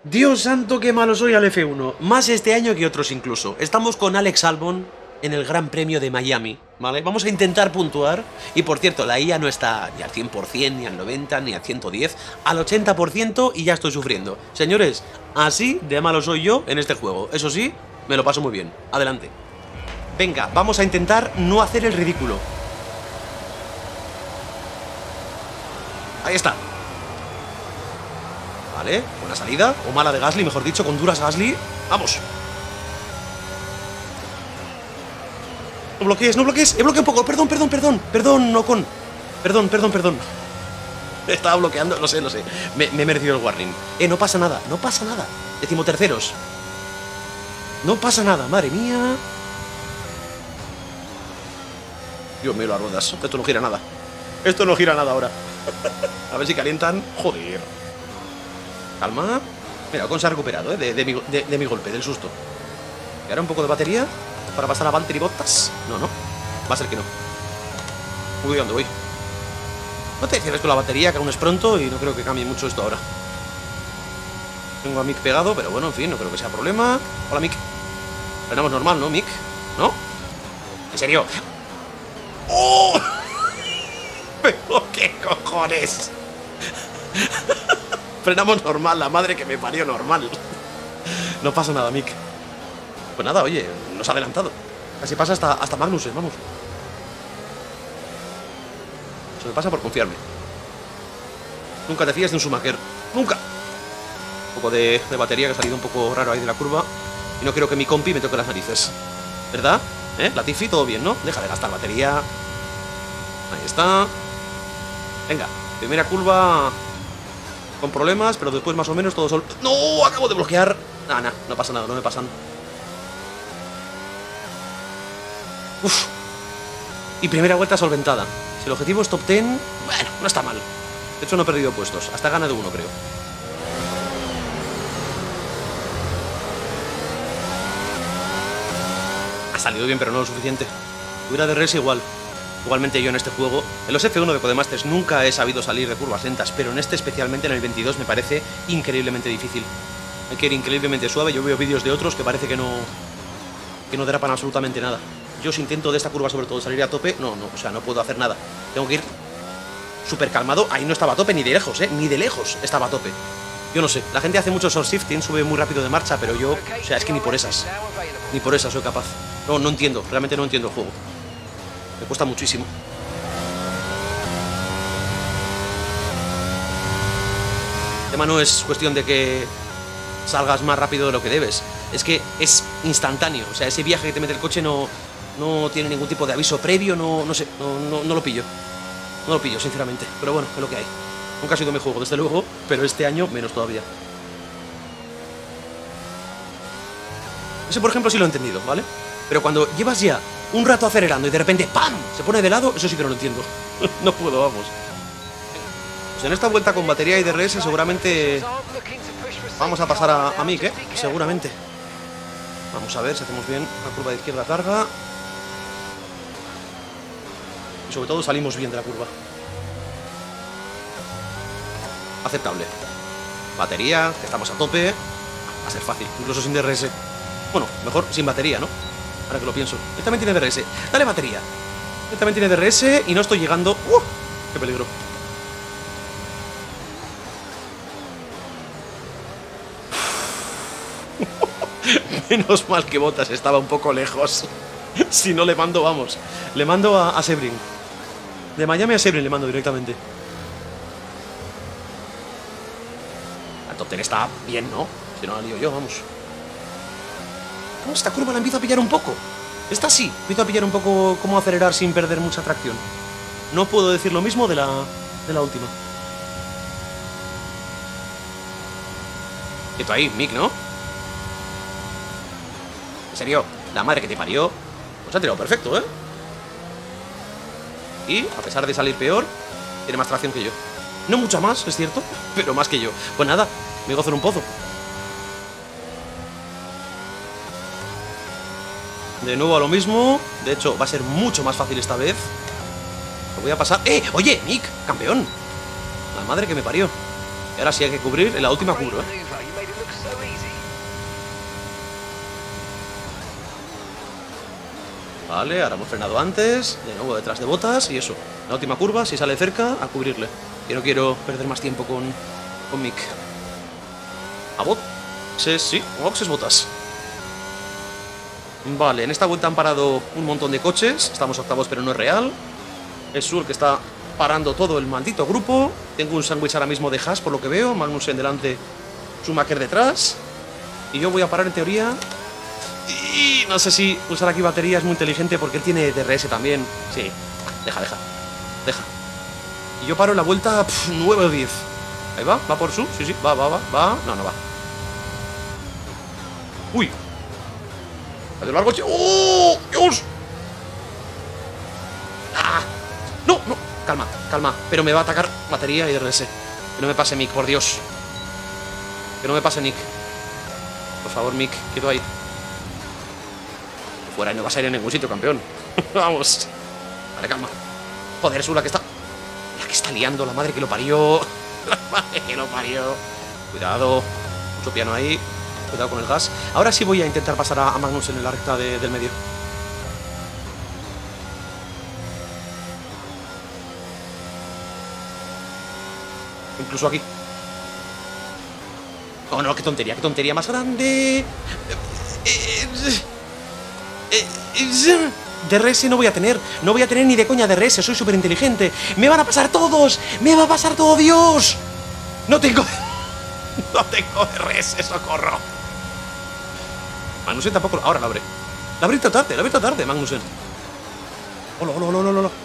Dios santo, qué malo soy al F1. Más este año que otros incluso. Estamos con Alex Albon en el Gran Premio de Miami, ¿vale? Vamos a intentar puntuar. Y por cierto, la IA no está ni al 100%, ni al 90%, ni al 110%, al 80% y ya estoy sufriendo. Señores, así de malo soy yo en este juego. Eso sí, me lo paso muy bien. Adelante. Venga, vamos a intentar no hacer el ridículo. Ahí está. Vale, buena salida. O mala de Gasly, mejor dicho, con duras Gasly. Vamos. No bloquees, no bloquees. He bloqueado un poco. Perdón, perdón, perdón. Perdón, no con. Perdón, perdón, perdón. Estaba bloqueando, no sé, no sé. Me he merecido el warning. No pasa nada, no pasa nada. Decimoterceros. No pasa nada, madre mía. Dios mío, las ruedas. Esto no gira nada. Esto no gira nada ahora. A ver si calientan. Joder. Calma. Mira, Ocon se ha recuperado, de mi golpe, del susto. Y ahora un poco de batería para pasar a Valtteri Bottas. No, no. Va a ser que no. Uy, ¿dónde voy? No te cierres con la batería, que aún es pronto y no creo que cambie mucho esto ahora. Tengo a Mick pegado, pero bueno, en fin, no creo que sea problema. Hola, Mick. Frenamos normal, ¿no, Mick? ¿No? ¿En serio? ¡Oh! ¿Pero qué cojones? Frenamos normal, la madre que me parió normal. No pasa nada, Mick. Pues nada, oye, nos ha adelantado. Casi pasa hasta Magnussen, vamos. Se me pasa por confiarme. Nunca te fías de un Schumacher. ¡Nunca! Un poco de batería que ha salido un poco raro ahí de la curva. Y no quiero que mi compi me toque las narices. ¿Verdad? Latifi, todo bien, ¿no? Deja de gastar batería. Ahí está. Venga, primera curva con problemas, pero después más o menos todo sol... ¡No! Acabo de bloquear. Nah, no pasa nada, no me pasan. Uf. Y primera vuelta solventada. Si el objetivo es top 10, bueno, no está mal. De hecho no he perdido puestos, hasta gana de uno, creo. Ha salido bien, pero no lo suficiente. Hubiera de res igual. Igualmente yo en este juego, en los F1 de Codemasters nunca he sabido salir de curvas lentas, pero en este especialmente en el 22 me parece increíblemente difícil. Hay que ir increíblemente suave. Yo veo vídeos de otros que parece que no derapan absolutamente nada. Yo si intento de esta curva sobre todo salir a tope, no, o sea, no puedo hacer nada. Tengo que ir súper calmado. Ahí no estaba a tope ni de lejos, ni de lejos estaba a tope. Yo no sé, la gente hace mucho short shifting, sube muy rápido de marcha, pero yo, o sea, es que ni por esas soy capaz. No entiendo, realmente no entiendo el juego. Me cuesta muchísimo. El tema no es cuestión de que salgas más rápido de lo que debes. Es que es instantáneo. O sea, ese viaje que te mete el coche no tiene ningún tipo de aviso previo. No sé, no lo pillo. No lo pillo, sinceramente. Pero bueno, es lo que hay. Nunca ha sido mi juego, desde luego, pero este año menos todavía. Ese, por ejemplo, sí lo he entendido, ¿vale? Pero cuando llevas ya un rato acelerando y de repente ¡pam! Se pone de lado, eso sí que no lo entiendo. No puedo, vamos. Pues en esta vuelta con batería y DRS seguramente vamos a pasar a Mick, ¿eh? Seguramente. Vamos a ver si hacemos bien la curva de izquierda larga. Y sobre todo salimos bien de la curva. Aceptable. Batería, que estamos a tope. Va a ser fácil, incluso sin DRS. Bueno, mejor sin batería, ¿no? Ahora que lo pienso. Él también tiene DRS. Dale batería. Él también tiene DRS y no estoy llegando. ¡Qué peligro! Menos mal que Bottas estaba un poco lejos. Si no le mando, vamos. Le mando a Sebring. De Miami a Sebring le mando directamente. La top 10 está bien, ¿no? Si no la lío yo, vamos. Esta curva la empiezo a pillar un poco. Esta sí, empiezo a pillar un poco cómo acelerar sin perder mucha tracción. No puedo decir lo mismo de la última. Quieto ahí, Mick, ¿no? En serio, la madre que te parió. Pues ha tirado perfecto, ¿eh? Y, a pesar de salir peor, tiene más tracción que yo. No mucha más, es cierto, pero más que yo. Pues nada, me gozo en un pozo. De nuevo a lo mismo. De hecho, va a ser mucho más fácil esta vez. Lo voy a pasar. Oye, Mick, campeón. La madre que me parió. Y ahora sí hay que cubrir. En la última cubro, Vale, ahora hemos frenado antes. De nuevo detrás de Bottas y eso. La última curva, si sale cerca, a cubrirle. Que no quiero perder más tiempo con Mick. A boxes, sí, boxes Bottas. Vale, en esta vuelta han parado un montón de coches. Estamos octavos, pero no es real. Es Sur que está parando todo el maldito grupo. Tengo un sándwich ahora mismo de Haas, por lo que veo. Magnussen delante, Schumacher detrás. Y yo voy a parar en teoría. Y no sé si usar aquí batería es muy inteligente porque él tiene DRS también. Sí, deja. Y yo paro en la vuelta 9 o 10. Ahí va por su. Sí, va. No va. Uy. ¡Adiós largo! ¡Oh! ¡Dios! ¡Ah! No. Calma. Pero me va a atacar batería y DRS. Que no me pase Mick, por Dios. Que no me pase Nick. Por favor, Mick, quedo ahí. Fuera y no vas a ir en ningún sitio, campeón. Vamos. Vale, calma. Joder, es la que está liando, la madre que lo parió. La madre que lo parió. Cuidado. Mucho piano ahí. Cuidado con el gas. Ahora sí voy a intentar pasar a Magnussen en la recta del medio. Incluso aquí. Oh no, qué tontería más grande. DRS no voy a tener ni de coña DRS, soy súper inteligente. Me van a pasar todos, me va a pasar todo, Dios. No tengo DRS, socorro. Magnussen tampoco, ahora la abre. La abre tarde, Magnussen. Hola.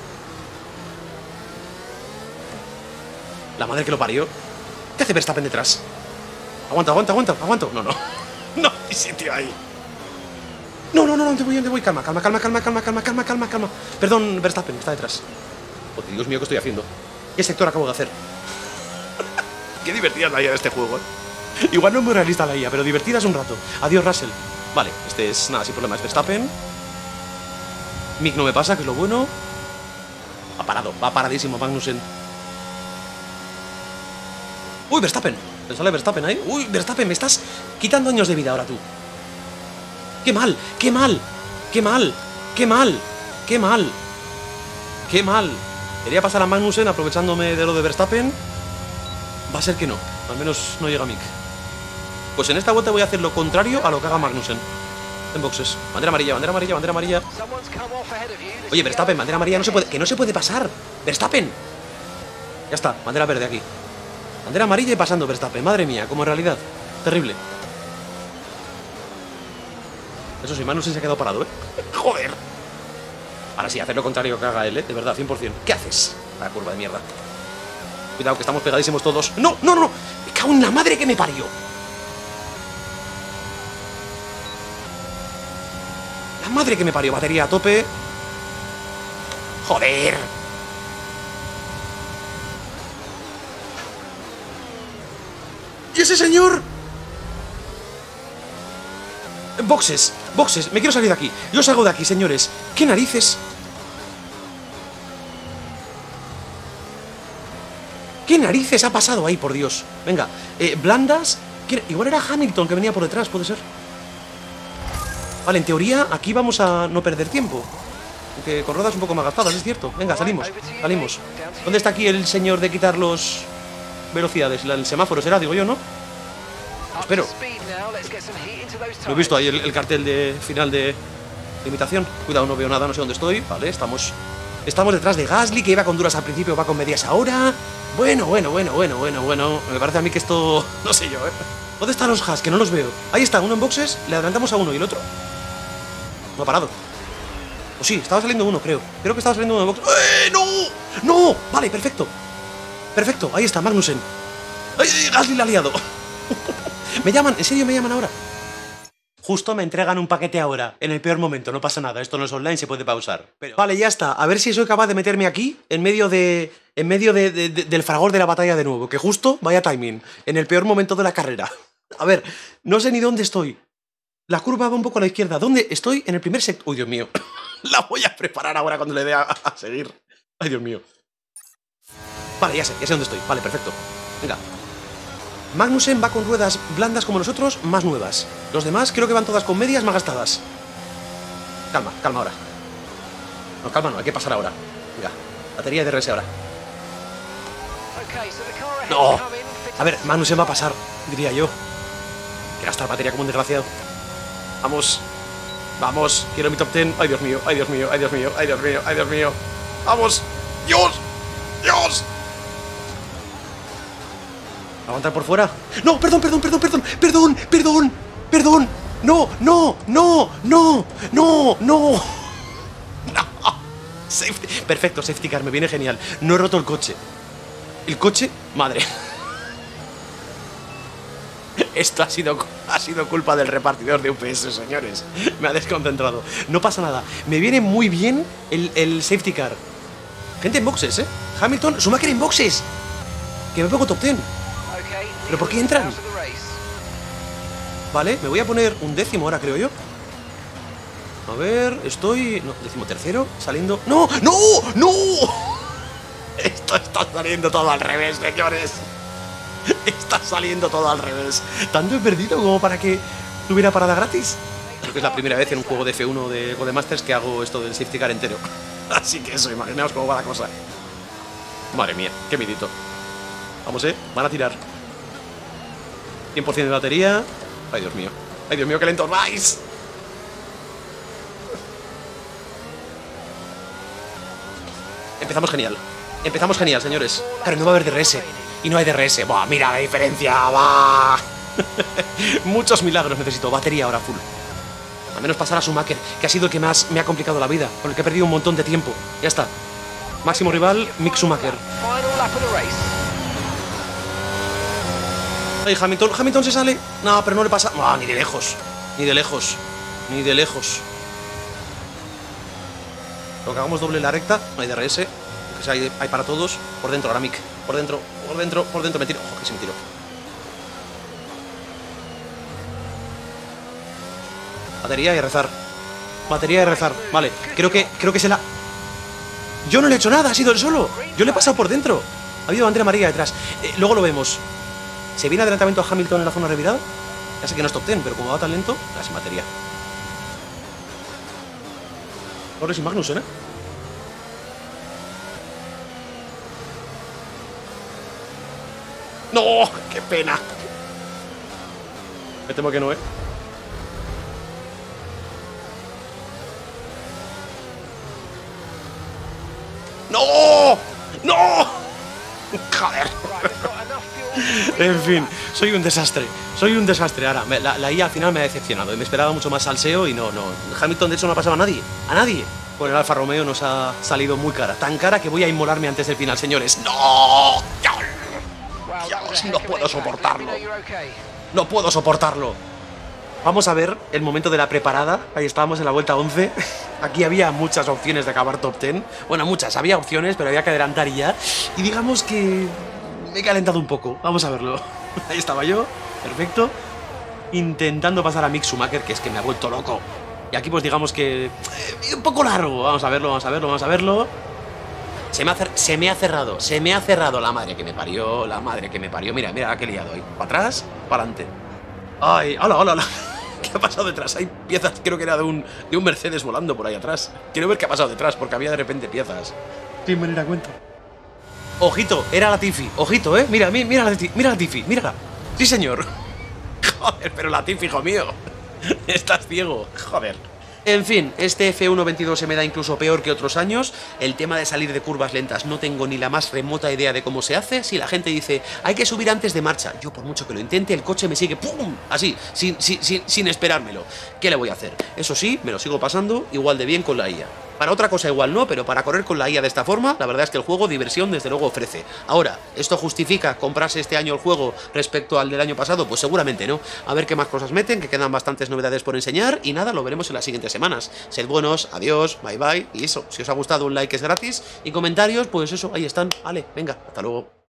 La madre que lo parió. ¿Qué hace Verstappen detrás? Aguanto. No. No, hay sitio ahí. No, ¿dónde voy? Calma. Perdón, Verstappen, está detrás. Oh, Dios mío, ¿qué estoy haciendo? ¿Qué sector acabo de hacer? Qué divertida es la IA de este juego, ¿eh? Igual no es muy realista la IA, pero divertida es un rato. Adiós, Russell. Vale, este es, nada, sin problema, es Verstappen. Mick no me pasa, que es lo bueno. Va paradísimo Magnussen. Uy, Verstappen. ¿Te sale Verstappen ahí? Uy, Verstappen, me estás quitando años de vida ahora tú. ¡Qué mal! Quería pasar a Magnussen aprovechándome de lo de Verstappen. Va a ser que no. Al menos no llega Mick. Pues en esta vuelta voy a hacer lo contrario a lo que haga Magnussen. En boxes. Bandera amarilla. Oye, Verstappen, bandera amarilla no se puede. Que no se puede pasar. Verstappen. Ya está, bandera verde aquí. Bandera amarilla y pasando Verstappen. Madre mía, como en realidad. Terrible. Eso sí, Magnussen se ha quedado parado, ¿eh? ¡Joder! Ahora sí, hacer lo contrario que haga él, ¿eh? De verdad, 100%. ¿Qué haces? La curva de mierda. Cuidado, que estamos pegadísimos todos. ¡No! ¡Me cago en la madre que me parió! La madre que me parió. Batería a tope. ¡Joder! ¿Y ese señor? Boxes, me quiero salir de aquí. Yo salgo de aquí, señores. ¿Qué narices? ¿Qué narices ha pasado ahí, por Dios? Venga, blandas. Igual era Hamilton que venía por detrás, puede ser. Vale, en teoría aquí vamos a no perder tiempo. Aunque con ruedas un poco más gastadas, es cierto. Venga, salimos. ¿Dónde está aquí el señor de quitar los velocidades? El semáforo será, digo yo, ¿no? Espero. Lo he visto ahí, el cartel de final de limitación. Cuidado, no veo nada, no sé dónde estoy. Vale, estamos detrás de Gasly, que iba con duras al principio, va con medias ahora. Bueno. Me parece a mí que esto... No sé yo, ¿eh? ¿Dónde están los Haas? Que no los veo. Ahí está, uno en boxes, le adelantamos a uno y el otro no ha parado. O sí, estaba saliendo uno, creo. Creo que estaba saliendo uno en boxes. ¡No! Vale, perfecto, ahí está, Magnussen. ¡Ay, Gasly la ha liado! Me llaman, ¿en serio me llaman ahora? Justo me entregan un paquete ahora, en el peor momento, no pasa nada, esto no es online, se puede pausar. Pero... Vale, ya está, a ver si soy capaz de meterme aquí, en medio del fragor de la batalla de nuevo, que justo vaya timing, en el peor momento de la carrera. A ver, no sé ni dónde estoy. La curva va un poco a la izquierda, ¿dónde estoy? En el primer sector... Uy, Dios mío, la voy a preparar ahora cuando le dé a seguir. Ay, Dios mío. Vale, ya sé dónde estoy, vale, perfecto. Venga. Magnussen va con ruedas blandas como nosotros, más nuevas. Los demás creo que van todas con medias más gastadas. Calma, calma ahora. No, calma no, hay que pasar ahora. Venga, batería de DRS ahora. No. A ver, Magnus se va a pasar, diría yo. Que gastar batería como un desgraciado. Vamos. Vamos, quiero mi top 10. Ay, Dios mío, ay, Dios mío, ay, Dios mío, ay, Dios mío, ay, Dios mío. Vamos. Dios. Dios. ¿Aguantar por fuera? No, perdón, perdón, perdón, perdón, perdón, perdón, perdón. No, no, no, no, no, no. Safety. Perfecto, safety car, me viene genial. No he roto el coche. El coche, madre. Esto ha sido culpa del repartidor de UPS, señores. Me ha desconcentrado. No pasa nada. Me viene muy bien el safety car. Gente en boxes, ¿eh? Hamilton, Schumacher en boxes. Que me pongo top 10. ¿Pero por qué entran? Vale, me voy a poner un décimo ahora, creo yo. A ver, estoy... No, 13º, saliendo... ¡No! ¡No! ¡No! Esto está saliendo todo al revés, señores. Está saliendo todo al revés. Tanto he perdido como para que tuviera parada gratis. Creo que es la primera vez en un juego de F1 de Codemasters que hago esto del safety car entero. Así que eso, imaginaos cómo va la cosa. Madre mía, qué midito. Vamos, van a tirar. 100% de batería. Ay, Dios mío, qué lentos vais. Empezamos genial. Empezamos genial, señores. Claro, no va a haber DRS. Y no hay DRS. Buah, mira la diferencia. Va. Muchos milagros necesito. Batería ahora full. Al menos pasar a Schumacher, que ha sido el que más me ha complicado la vida, con el que he perdido un montón de tiempo. Ya está. Máximo rival, Mick Schumacher. Ay, Hamilton se sale. No, pero no le pasa. No, ni de lejos. Ni de lejos. Ni de lejos. Lo que hagamos doble en la recta. No hay DRS. Que hay para todos. Por dentro, ahora Mick. Por dentro, por dentro, por dentro. Me tiro. Ojo, que se me tiro. Batería y rezar. Batería y rezar. Vale, creo que se la... Yo no le he hecho nada, ha sido él solo. Yo le he pasado por dentro. Ha habido bandera amarilla detrás. Luego lo vemos. ¿Se viene adelantamiento a Hamilton en la zona revirada? Ya sé que no es top 10, pero como va tan lento, la sin batería. Norris y Magnussen, ¿eh? ¡No! ¡Qué pena! Me temo que no, ¿eh? ¡No! ¡No! ¡Joder! En fin, soy un desastre. Soy un desastre. Ahora, la IA al final me ha decepcionado. Me esperaba mucho más salseo y no. Hamilton, de hecho, no ha pasado a nadie. ¡A nadie! Pues el Alfa Romeo nos ha salido muy cara. Tan cara que voy a inmolarme antes del final, señores. ¡No! Dios, no puedo soportarlo. No puedo soportarlo. Vamos a ver el momento de la preparada. Ahí estábamos en la vuelta 11. Aquí había muchas opciones de acabar top 10. Bueno, muchas, había opciones, pero había que adelantar y ya. Y digamos que me he calentado un poco. Vamos a verlo. Ahí estaba yo, perfecto, intentando pasar a Mick Schumacher, que es que me ha vuelto loco. Y aquí pues digamos que... un poco largo. Vamos a verlo, vamos a verlo, vamos a verlo. Se me ha cerrado la madre que me parió, la madre que me parió. Mira, mira, qué liado ahí. Para atrás, para adelante. Ay, hola, hola, hola. ¿Qué ha pasado detrás? Hay piezas, creo que era de un Mercedes volando por ahí atrás. Quiero ver qué ha pasado detrás, porque había de repente piezas. Sin venir a cuenta. Ojito, era la Tiffy. Ojito, mira, mira la Tiffy, mírala. Sí, señor. Joder, pero la Tiffy, hijo mío. Estás ciego, joder. En fin, este F1-22 se me da incluso peor que otros años. El tema de salir de curvas lentas no tengo ni la más remota idea de cómo se hace. Si la gente dice, hay que subir antes de marcha, yo por mucho que lo intente, el coche me sigue ¡pum! Así, sin esperármelo. ¿Qué le voy a hacer? Eso sí, me lo sigo pasando igual de bien con la IA. Para otra cosa igual no, pero para correr con la IA de esta forma, la verdad es que el juego diversión desde luego ofrece. Ahora, ¿esto justifica comprarse este año el juego respecto al del año pasado? Pues seguramente no. A ver qué más cosas meten, que quedan bastantes novedades por enseñar y nada, lo veremos en las siguientes semanas. Sed buenos, adiós, bye bye y eso. Si os ha gustado un like es gratis y comentarios, pues eso, ahí están. Vale, venga, hasta luego.